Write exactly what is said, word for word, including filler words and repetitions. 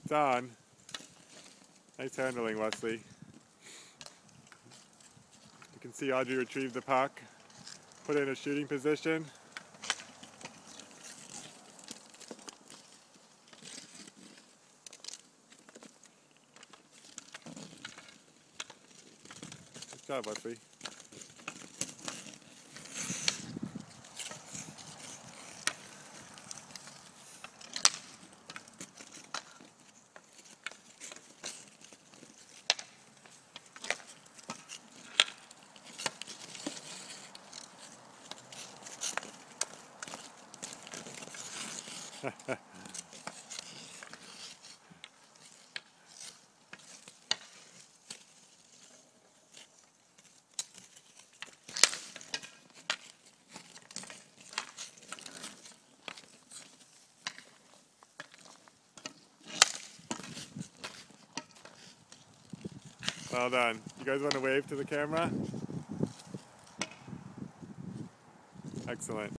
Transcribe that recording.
It's on. Nice handling, Wesley. You can see Audrey retrieve the puck, put it in a shooting position. Good job, Wesley. Well done. You guys want to wave to the camera? Excellent.